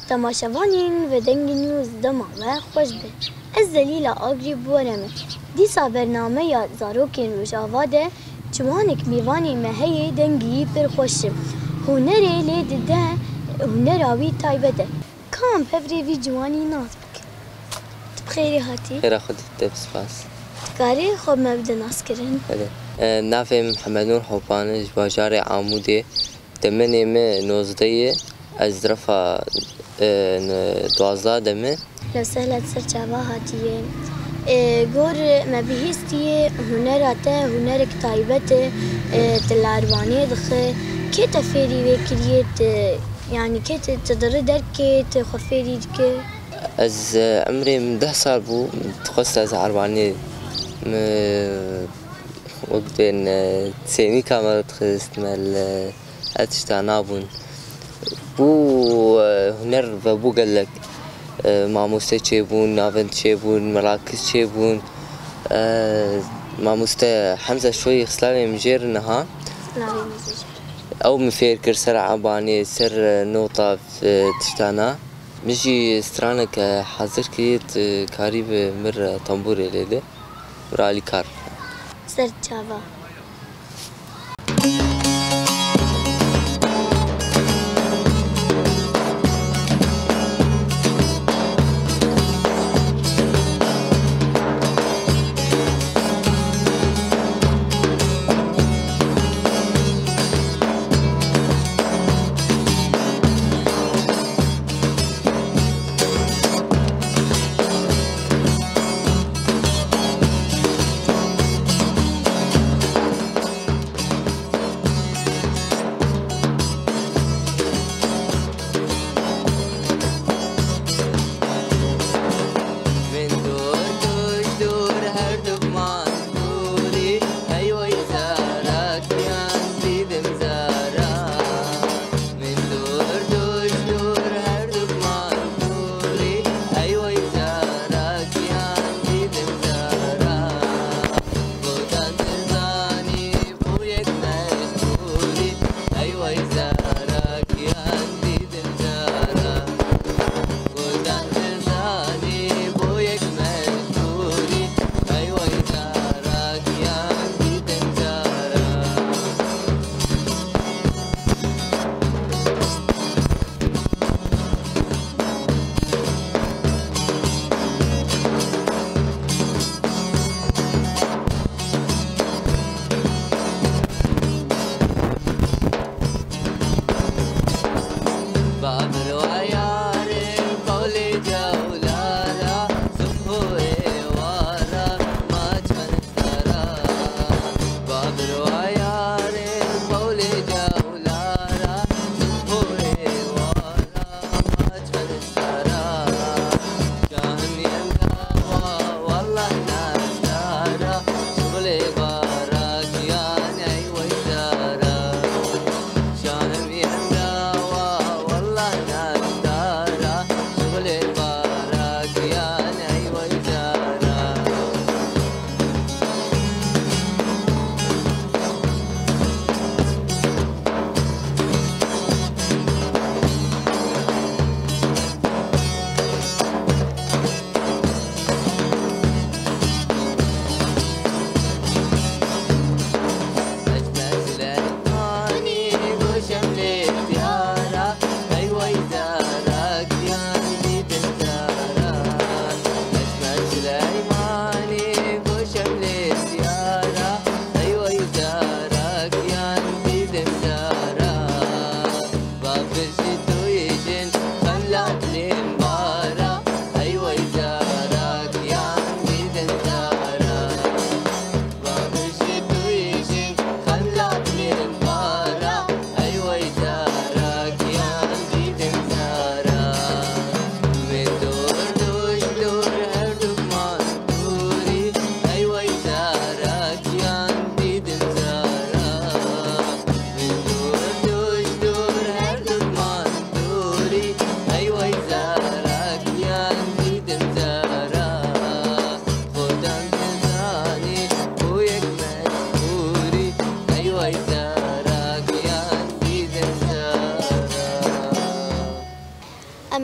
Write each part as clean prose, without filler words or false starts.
تماشاوانین VEDENG نیوز دما و خوش به. از دلیلة اکری بورمه. دیسا برنامه یا زاروکên Rojava de çiwanek mêvanê me heye dengiyî pir xweş e. Hunerê lê dide hunera wî taybet e. Kam pevrê vî ciwanî nas bike. Tu bi xêrê hatî? Xêra xwe dîte spas. Dikarî xwe me bide naskirin? Navê min Hemednûr Hopan e ji bajarê Amûdê. Demenê me 19 ye. Ez zirafa 12 de me. لو سهلت سر چاوا هاتیه گور مبیهستیه هنرا ته هنرک تایبت تلاروانه دخه که تفری وکریت يعني كي تقدر دركي تخفيري دكي از عمري من 10 سال بو تخصص از عرباني وقت ان تسيني كاميرا تخصص مال اتشتانابون بو هنر بو قال لك ماموسته چيبون نافنت چيبون مراكز چيبون ماموسته حمزة شوي خسلاني مجير نها او مفير كر سر عباني سر نوطة تشتانا مجي سترانك حاضر كريت كاريب مر طنبوري ليلة ورالي كار سر چاوا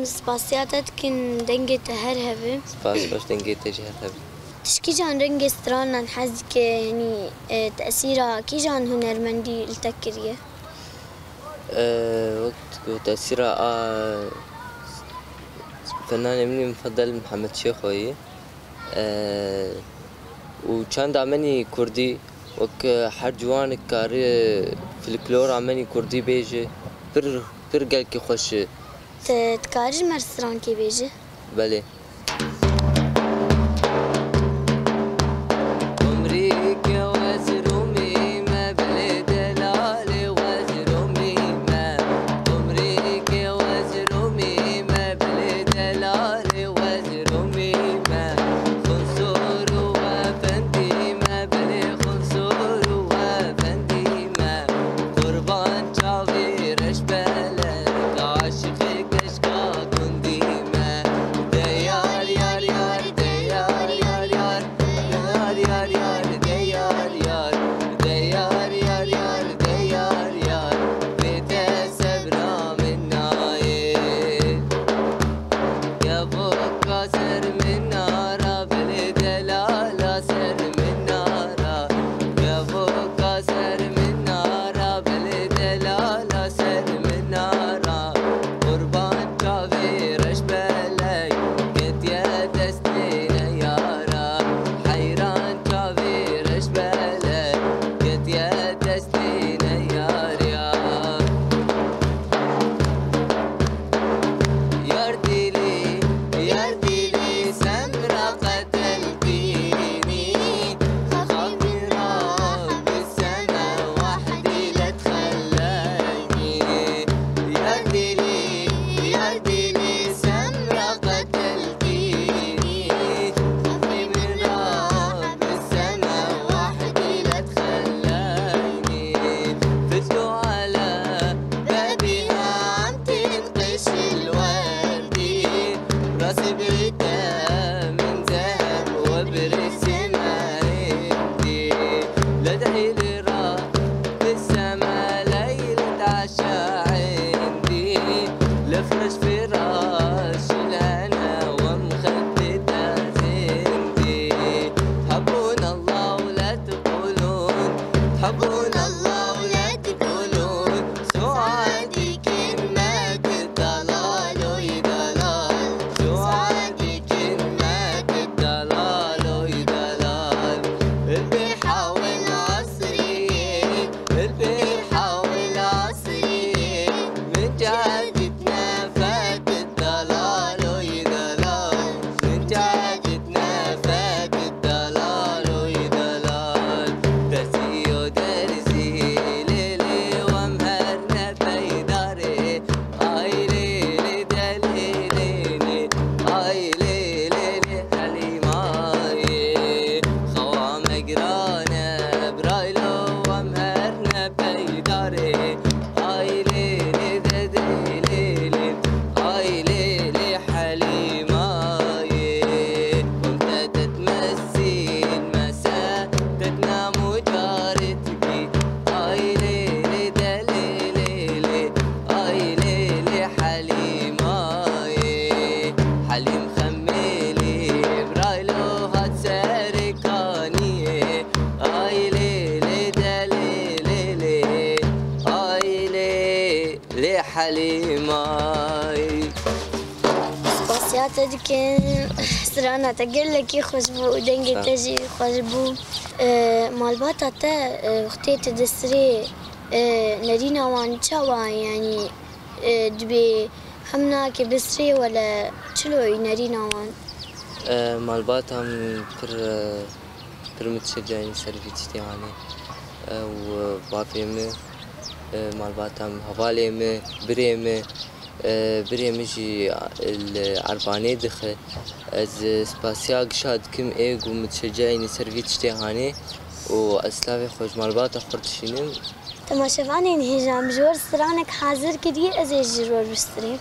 سپاسیاتت کن دنگی تهرهبه سپاس باش دنگی تجهر هبه تشكي جان رنج سترانا نحزك يعني تأثيرها كي جان هنرمندي التكرية وقت تأثيرها فنان مني مفضل محمد شيخوي وكان دعمني كردي وك حرجوان كاري فلكلور عمني كردي بيجي بر قال كي خوش تكارج مرسران كي بيجي بله كان سرانا تقول لك يخشبوا دنجي تجي يخشبوا مالباتا تا وقتي تدسري نرينا وان تشوا يعني دبي همنا كبسري ولا شلو نرينا وان مالباتا پر متشجعين سيرفيس يعني وبابيمه مالباتا هواليمه بريمه بريمجي العرباني دخل از سباسياق شاد كم ايج ومتشجعين سيرفيس تهاني واسلافي خوش مالباتا خرطشينم تما شفاني انهجام جور سرانك حاضر كدي ازي جرور بستري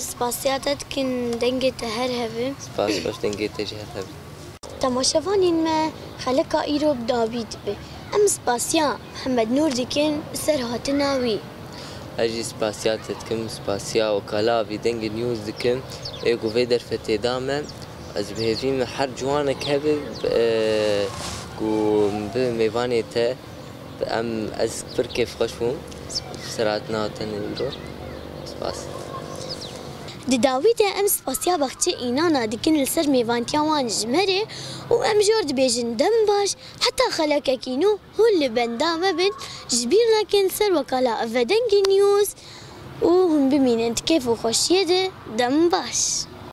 سپاسیاتت کن دنگت هر هبه سپاس باش دنگت جهر هبه تماشاوانین ما خلقا ایرو بدابید به ام سپاسیا محمد نور دکن سر هاتناوی اجي سپاسيات تكم سپاسيا وكالا فيدنج نيوز دكم ايغو فيدر فتدامه از بهفيم حر جوانك هبه و بميفاني تا ام از فركيف خشوم سراتنا تنيرو سپاس دی داوید ام سپاسیا بخچه اینانا دکن لسر میوانتیا وان جمره و ام جورد بیجن دم باش حتی خلقه کینو هول بندا مبن جبیر لکن سر وکالا ودنگ نیوز و هم بمینند کیف و خوشیه ده دم باش